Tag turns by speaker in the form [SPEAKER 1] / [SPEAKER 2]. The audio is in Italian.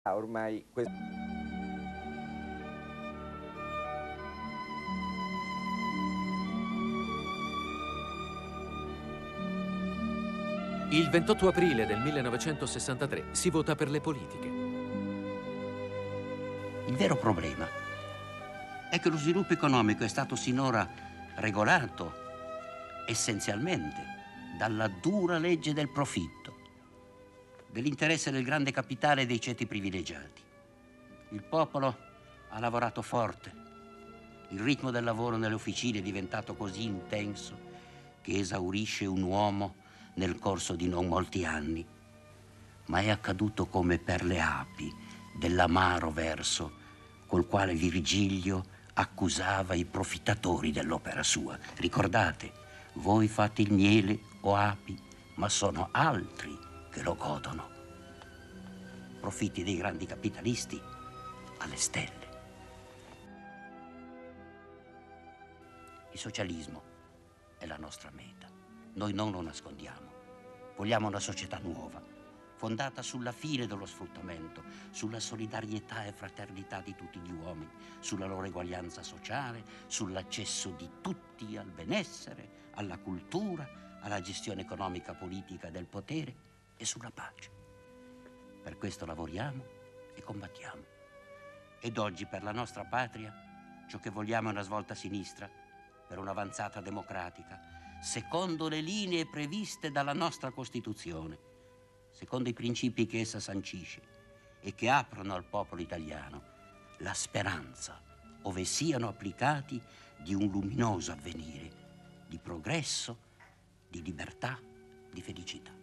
[SPEAKER 1] Ormai
[SPEAKER 2] Il 28 aprile del 1963 si vota per le politiche.
[SPEAKER 3] Il vero problema è che lo sviluppo economico è stato sinora regolato essenzialmente dalla dura legge del profitto, dell'interesse del grande capitale e dei ceti privilegiati. Il popolo ha lavorato forte. Il ritmo del lavoro nelle officine è diventato così intenso che esaurisce un uomo nel corso di non molti anni. Ma è accaduto come per le api dell'amaro verso col quale Virgilio accusava i profittatori dell'opera sua. Ricordate, voi fate il miele, o api, ma sono altri che lo godono. Profitti dei grandi capitalisti alle stelle. Il socialismo è la nostra meta. Noi non lo nascondiamo. Vogliamo una società nuova, fondata sulla fine dello sfruttamento, sulla solidarietà e fraternità di tutti gli uomini, sulla loro eguaglianza sociale, sull'accesso di tutti al benessere, alla cultura, alla gestione economica, politica del potere e sulla pace. Per questo lavoriamo e combattiamo. Ed oggi per la nostra patria ciò che vogliamo è una svolta a sinistra, per un'avanzata democratica, secondo le linee previste dalla nostra Costituzione, secondo i principi che essa sancisce e che aprono al popolo italiano la speranza, ove siano applicati, di un luminoso avvenire, di progresso, di libertà, di felicità.